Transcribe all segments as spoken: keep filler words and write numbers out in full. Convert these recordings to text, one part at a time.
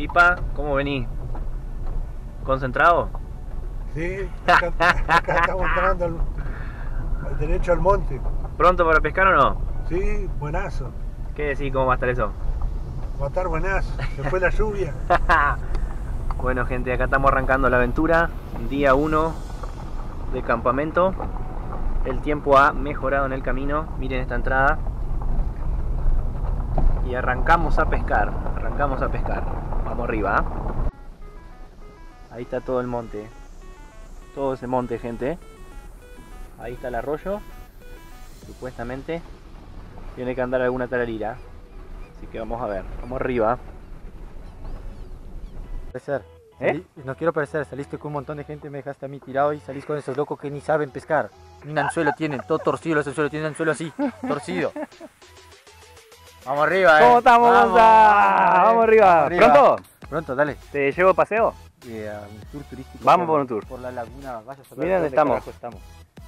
Pipa, ¿cómo venís? ¿Concentrado? Sí, acá, acá estamos entrando al, al derecho al monte. ¿Pronto para pescar o no? Sí, buenazo. ¿Qué decís? ¿Cómo va a estar eso? Va a estar buenazo. Después la lluvia. Bueno, gente, acá estamos arrancando la aventura. Día uno de campamento. El tiempo ha mejorado en el camino. Miren esta entrada. Y arrancamos a pescar. Arrancamos a pescar. Vamos arriba, ¿eh? Ahí está todo el monte. Todo ese monte, gente. Ahí está el arroyo. Supuestamente tiene que andar alguna tararira. Así que vamos a ver. Vamos arriba. Parecer. ¿Eh? Salí- no quiero parecer, saliste con un montón de gente, me dejaste a mí tirado y salís con esos locos que ni saben pescar. Ni un anzuelo tienen, todo torcido los anzuelos, tienen anzuelo así, torcido. Vamos arriba, eh. ¿Cómo estamos, Vamos, Gonza? vamos, Vamos eh. arriba. ¿Pronto? Pronto, dale. ¿Te llevo paseo? Eh, a un tour turístico. Vamos por un tour. Por la laguna, vaya a saber Mira dónde estamos. carajo estamos.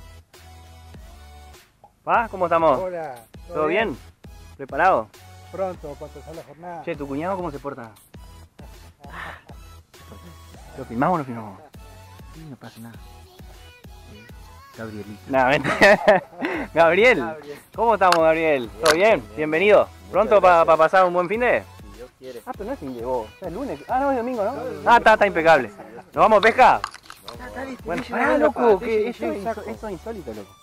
¿Va? ¿Cómo estamos? Hola. ¿Todo bien? ¿Preparado? Pronto, cuando sea la jornada. Che, ¿tu cuñado cómo se porta? ¿Lo filmamos o no filmamos? Sí, no pasa nada. Eh, Gabrielito. Nada, ven. Gabriel, ¿cómo estamos, Gabriel? ¿Todo bien? Bienvenido. ¿Pronto para pasar un buen fin de? Si Dios quiere. Ah, pero no es fin de vos. Es lunes. Ah, no, es domingo, ¿no? Ah, está, está impecable. ¿Nos vamos a pesca? Bueno, pará, loco, que esto es inso- esto es insólito, loco.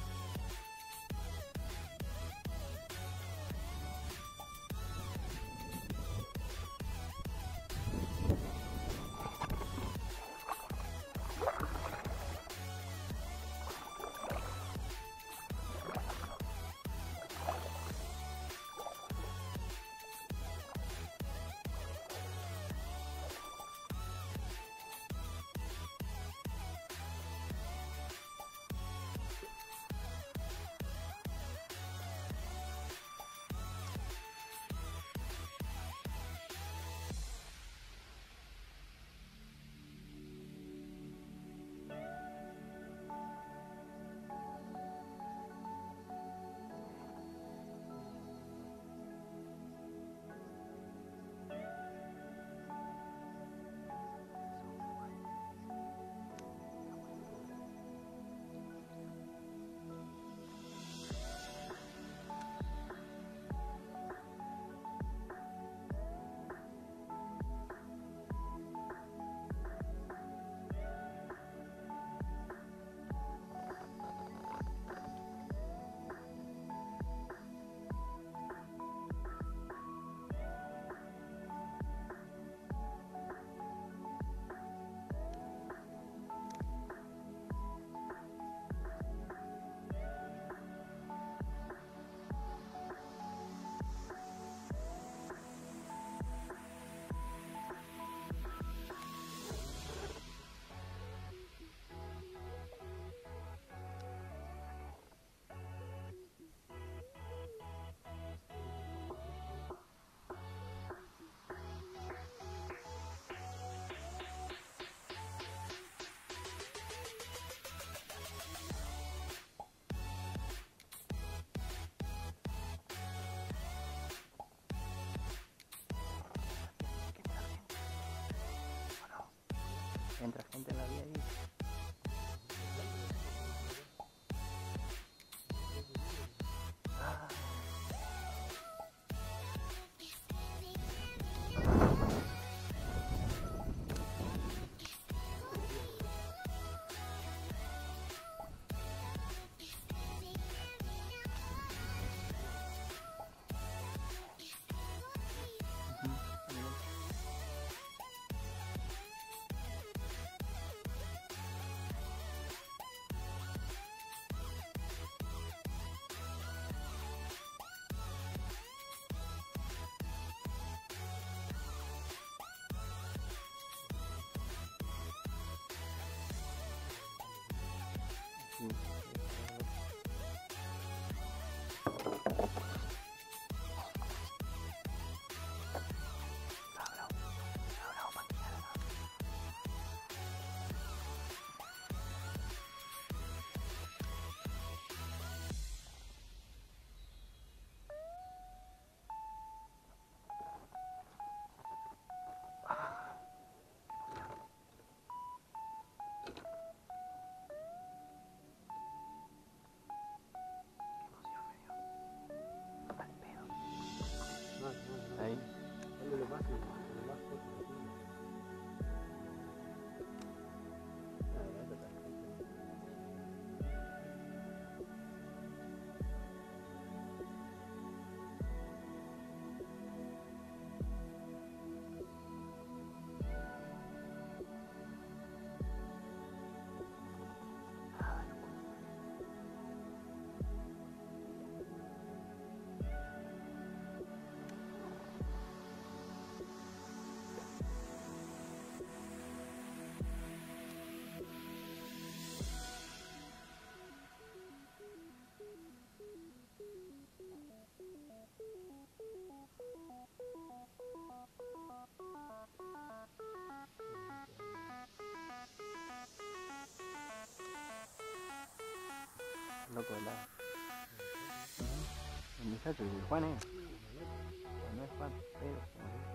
Entra gente en la vía ahí. loco de lado. El muchacho, el Juan es. No es Juan, pero.